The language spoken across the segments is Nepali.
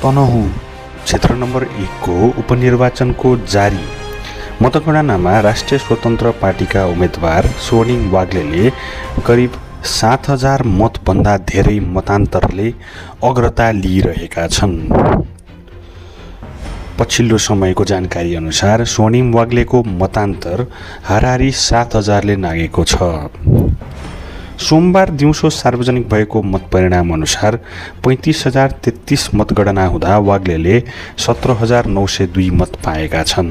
तनहुँ क्षेत्र नम्बर 1 को उपनिर्वाचनको जारी मतगणनामा राष्ट्रिय स्वतन्त्र पार्टीका उम्मेदवार स्वर्निम वाग्लेले करिब 7,000 मतभन्दा धेरै मतान्तरले अग्रता लिइरहेका छन्। पछिल्लो समयको जानकारी अनुसार स्वर्निम वाग्लेको मतान्तर हाराहारी 7,000ले नागेको छ। सोमबार दिउँसो सार्वजनिक भएको मतपरिणाम अनुसार 35,033 मतगणना हुँदा वाग्लेले 17,902 मत पाएका छन्।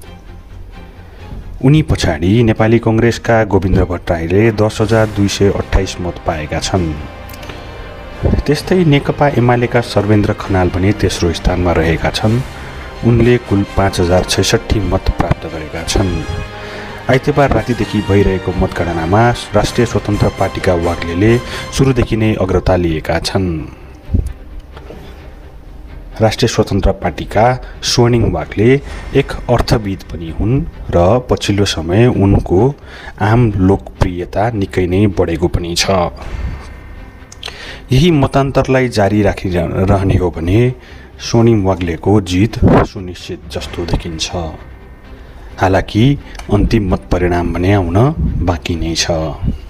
उनी पछाडि नेपाली कांग्रेसका गोविन्द भट्टराईले 10,228 मत पाएका छन्। त्यस्तै नेकपा एमालेका सर्वेन्द्र खनाल भने तेस्रो स्थानमा रहेका छन्। उनले कुल 5,066 मत प्राप्त गरेका छन्। आइतबार रातिदेखि भइरहेको मतगणनामा राष्ट्रिय स्वतन्त्र पार्टीका वाग्लेले सुरुदेखि नै अग्रता लिएका छन्। राष्ट्रिय स्वतन्त्र पार्टीका स्वर्निम वाग्ले एक अर्थविद पनि हुन् र पछिल्लो समय उनको आम लोकप्रियता निकै नै बढेको पनि छ। यही मतान्तरलाई जारी राखिरहने हो भने स्वर्निम वाग्लेको जित सुनिश्चित जस्तो देखिन्छ। हालाकि अन्तिम मत परिणाम भने आउन बाँकी नै छ।